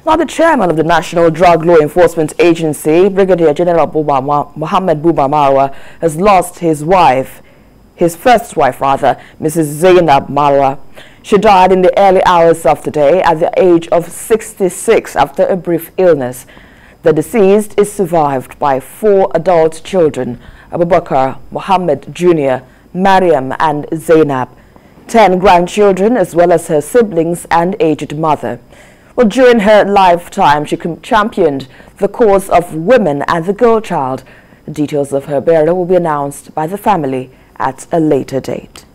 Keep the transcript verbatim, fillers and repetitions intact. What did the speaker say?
Now, the chairman of the National Drug Law Enforcement Agency, Brigadier General Buba Mohamed Buba Marwa, has lost his wife, his first wife rather, Missus Zainab Marwa. She died in the early hours of today at the age of sixty-six after a brief illness. The deceased is survived by four adult children, Abubakar, Mohamed Junior, Mariam and Zainab, ten grandchildren as well as her siblings and aged mother. Well, during her lifetime, she championed the cause of women and the girl child. The details of her burial will be announced by the family at a later date.